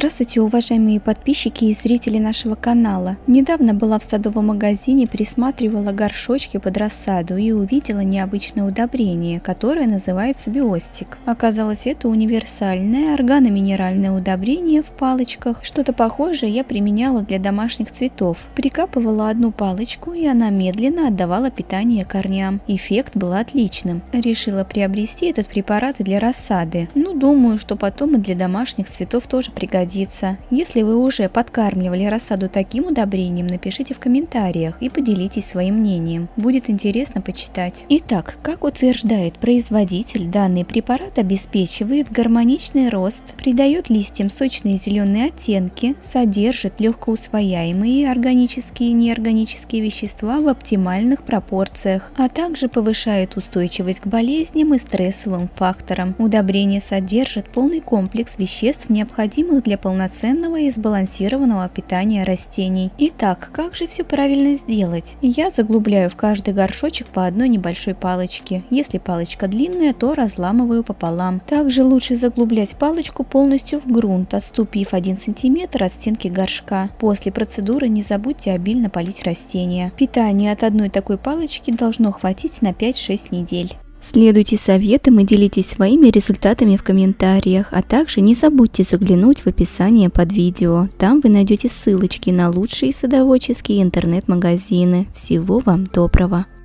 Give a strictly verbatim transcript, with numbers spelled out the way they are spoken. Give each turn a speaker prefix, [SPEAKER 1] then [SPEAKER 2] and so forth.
[SPEAKER 1] Здравствуйте, уважаемые подписчики и зрители нашего канала. Недавно была в садовом магазине, присматривала горшочки под рассаду и увидела необычное удобрение, которое называется биостик. Оказалось, это универсальное органоминеральное удобрение в палочках. Что-то похожее я применяла для домашних цветов. Прикапывала одну палочку, и она медленно отдавала питание корням. Эффект был отличным. Решила приобрести этот препарат и для рассады. Ну, думаю, что потом и для домашних цветов тоже пригодится. Если вы уже подкармливали рассаду таким удобрением, напишите в комментариях и поделитесь своим мнением. Будет интересно почитать. Итак, как утверждает производитель, данный препарат обеспечивает гармоничный рост, придает листьям сочные зеленые оттенки, содержит легкоусвояемые органические и неорганические вещества в оптимальных пропорциях, а также повышает устойчивость к болезням и стрессовым факторам. Удобрение содержит полный комплекс веществ, необходимых для полноценного и сбалансированного питания растений. Итак, как же все правильно сделать? Я заглубляю в каждый горшочек по одной небольшой палочке. Если палочка длинная, то разламываю пополам. Также лучше заглублять палочку полностью в грунт, отступив один сантиметр от стенки горшка. После процедуры не забудьте обильно полить растения. Питание от одной такой палочки должно хватить на пять-шесть недель. Следуйте советам и делитесь своими результатами в комментариях, а также не забудьте заглянуть в описание под видео. Там вы найдете ссылочки на лучшие садоводческие интернет-магазины. Всего вам доброго!